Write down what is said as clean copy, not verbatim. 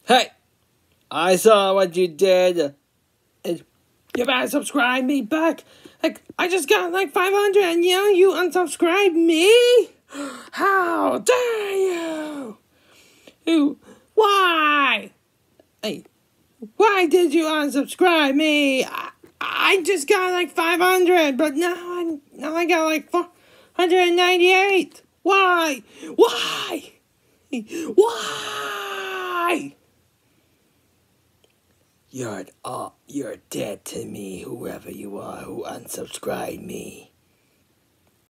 Hey, I saw what you did. And you better subscribe me back. Like, I just got like 500 and you unsubscribe me? How dare you? Why? Hey, why did you unsubscribe me? I just got like 500, but now I got like 498. Why? Why? Why? You're dead to me, whoever you are who unsubscribed me.